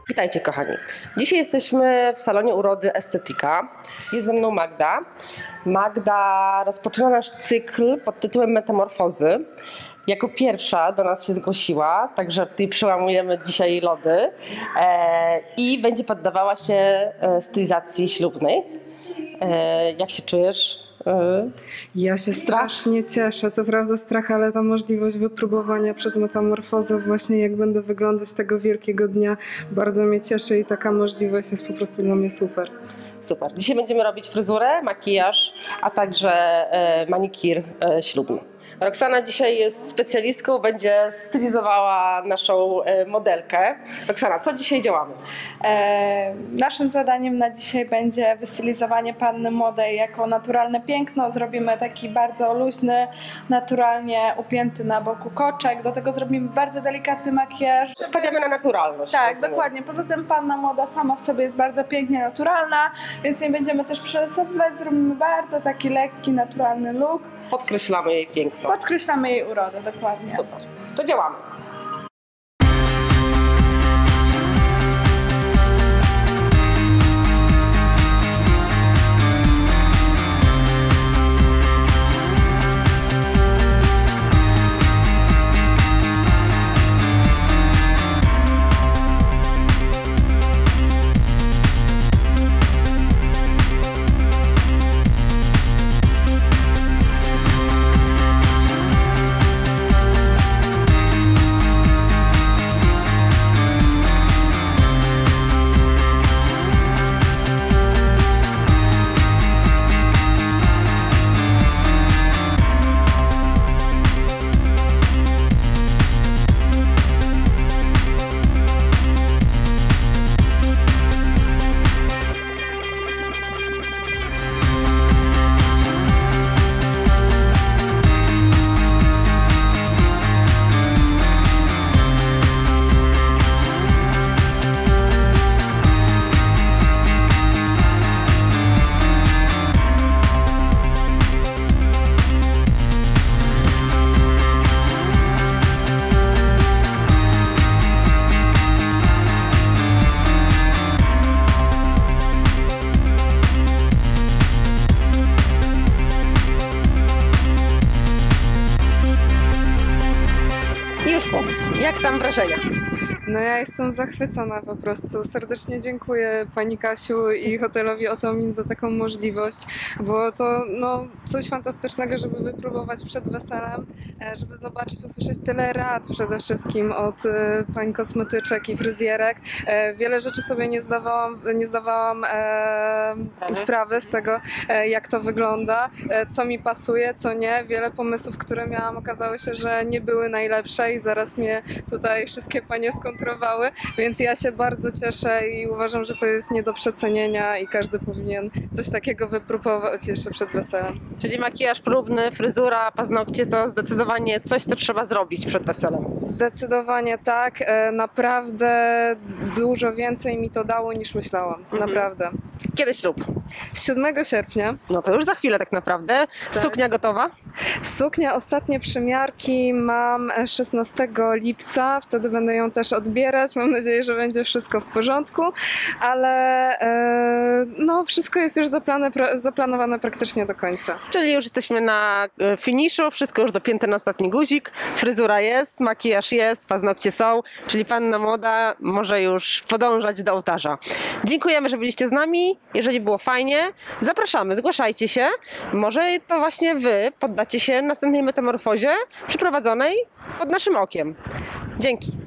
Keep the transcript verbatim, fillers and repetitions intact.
Witajcie kochani. Dzisiaj jesteśmy w salonie urody Estetyka. Jest ze mną Magda. Magda rozpoczyna nasz cykl pod tytułem Metamorfozy. Jako pierwsza do nas się zgłosiła, także w tej przełamujemy dzisiaj lody e, i będzie poddawała się e, stylizacji ślubnej. E, jak się czujesz? Ja się strasznie cieszę, co prawda strach, ale ta możliwość wypróbowania przez metamorfozę właśnie jak będę wyglądać tego wielkiego dnia bardzo mnie cieszy i taka możliwość jest po prostu dla mnie super. Super. Dzisiaj będziemy robić fryzurę, makijaż, a także e, manikir e, ślubny. Roxana dzisiaj jest specjalistką, będzie stylizowała naszą e, modelkę. Roxana, co dzisiaj działamy? E, naszym zadaniem na dzisiaj będzie wystylizowanie panny młodej jako naturalne piękno. Zrobimy taki bardzo luźny, naturalnie upięty na boku koczek. Do tego zrobimy bardzo delikatny makijaż. Stawiamy na naturalność. Tak, rozumiem. dokładnie. Poza tym panna młoda sama w sobie jest bardzo pięknie naturalna, więc nie będziemy też przerysowywać. Zrobimy bardzo taki lekki, naturalny look. Podkreślamy jej piękno. Podkreślamy jej urodę, dokładnie. Super. To działamy. Jak tam wrażenia? No ja jestem zachwycona po prostu. Serdecznie dziękuję Pani Kasiu i hotelowi Otomin za taką możliwość, bo to no, coś fantastycznego, żeby wypróbować przed weselem, żeby zobaczyć, usłyszeć tyle rad przede wszystkim od pań kosmetyczek i fryzjerek. Wiele rzeczy sobie nie zdawałam, nie zdawałam e, sprawy. sprawy z tego, jak to wygląda, co mi pasuje, co nie. Wiele pomysłów, które miałam, okazało się, że nie były najlepsze i zaraz mnie tutaj wszystkie panie skontrowały, więc ja się bardzo cieszę i uważam, że to jest nie do przecenienia i każdy powinien coś takiego wypróbować jeszcze przed weselem. Czyli makijaż próbny, fryzura, paznokcie to zdecydowanie coś, co trzeba zrobić przed weselem. Zdecydowanie tak. Naprawdę dużo więcej mi to dało niż myślałam. Mhm. Naprawdę. Kiedy ślub? siódmego sierpnia. No to już za chwilę tak naprawdę. Tak. Suknia gotowa? Suknia, ostatnie przymiarki mam szesnastego lipca. Wtedy będę ją też odbierać. Mam nadzieję, że będzie wszystko w porządku, ale e, no wszystko jest już zaplane, zaplanowane praktycznie do końca. Czyli już jesteśmy na finiszu, wszystko już dopięte na ostatni guzik, fryzura jest, makijaż jest, paznokcie są, czyli panna młoda może już podążać do ołtarza. Dziękujemy, że byliście z nami. Jeżeli było fajnie, zapraszamy, zgłaszajcie się. Może to właśnie wy poddacie się następnej metamorfozie przeprowadzonej pod naszym okiem. Dzięki.